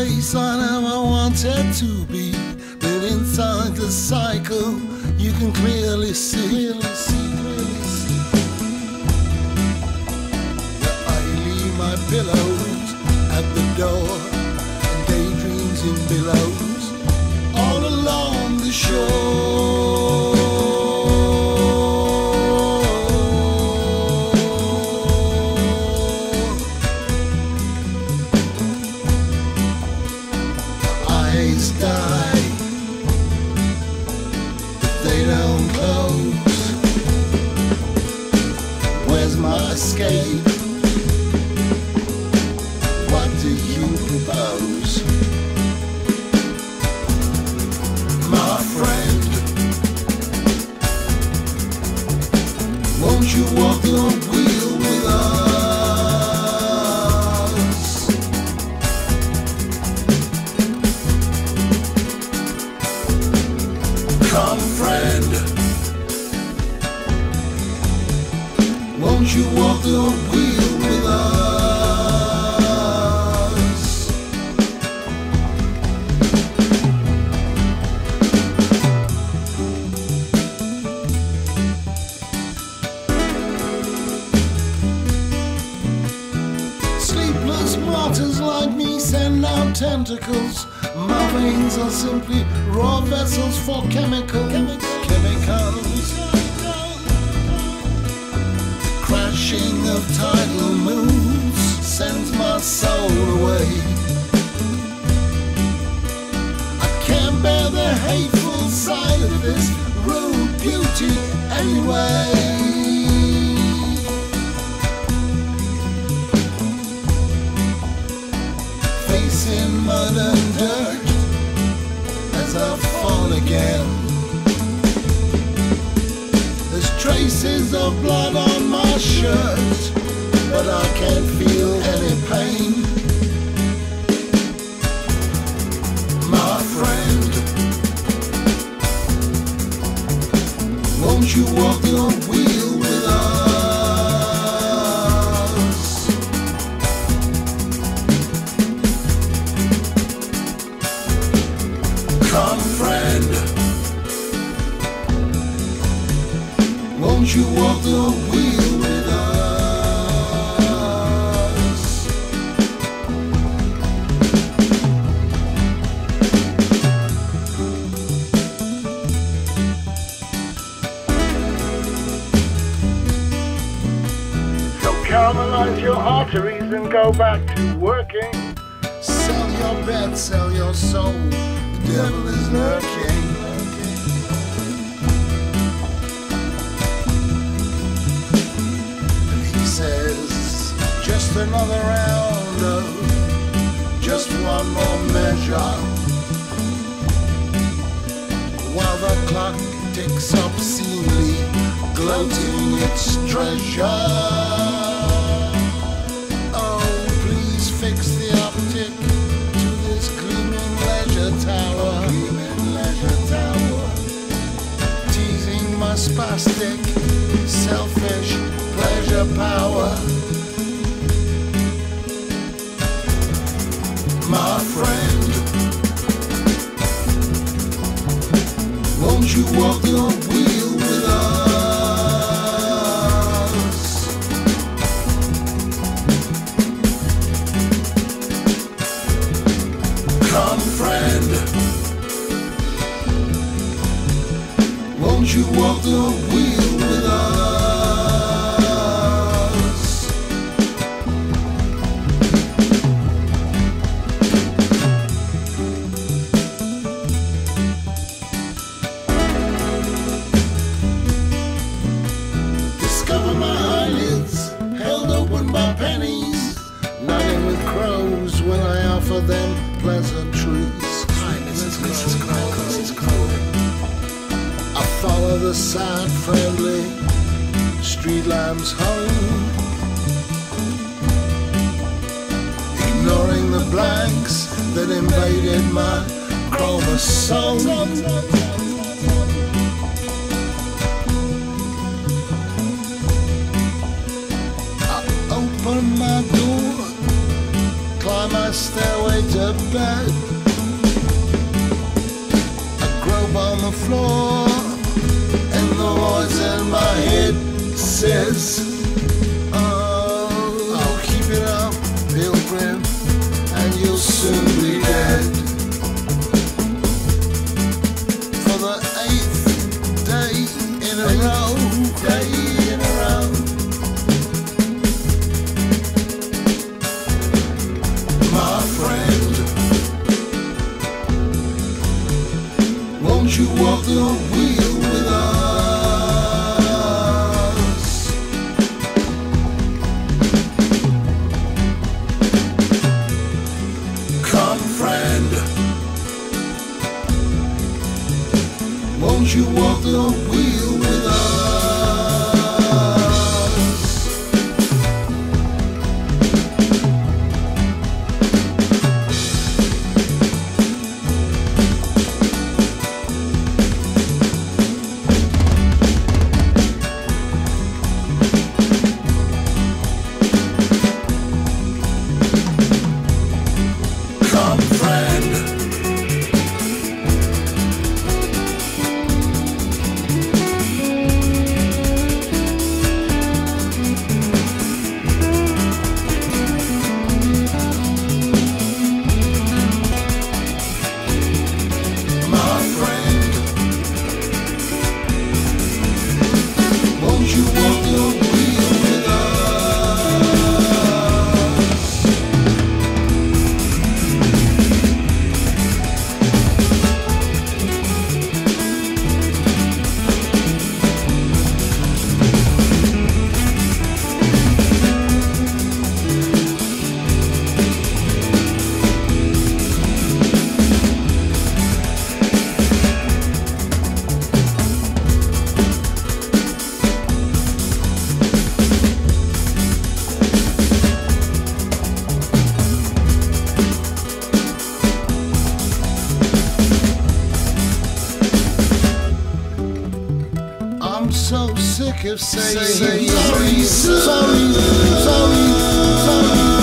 place I never wanted to be, but inside the cycle you can clearly see that I leave my pillows at the door and daydreams in billows all along the shore. Eyes die, but they don't close. Where's my escape? What do you propose? My friend, won't you walk the wheel with us? Come friend, won't you walk the wheel with us? Sleepless martyrs like me send out tentacles. My veins are simply raw vessels for chemicals. Crashing of tidal moves sends my soul away. I can't bear the hateful side of this rude beauty anyway. Facing mud and dirt as I fall again. There's traces of blood on my shirt, but I can't feel any pain. My friend, won't you walk your wheel with us? Come friend, won't you walk the wheel with us? So caramalise your arteries and go back to working. Sell your bed, sell your soul, the devil is lurking. Says just another round of just one more measure, while the clock ticks obscenely, gloating its treasure. Oh, please fix the optic to this gleaming leisure tower, teasing my spastic, selfish pleasure power. My friend, won't you walk your wheel with us? Come friend, won't you walk your wheel with us? Nodding with crows when I offer them pleasantries. I follow the sad, friendly street lamps home, ignoring the blanks that invaded my chromosome. Open my door, climb my stairway way to bed. I grope on the floor, and the voice in my head says, oh, keep it up, pilgrim, and you'll soon be dead. For the 8th day in a row, my friend, won't you walk the wheel with us? Come, friend, won't you walk the wheel with us? Come, friend, my friend, won't you walk the wheel with us? I'm so sick of saying sorry, sorry, sorry, sorry.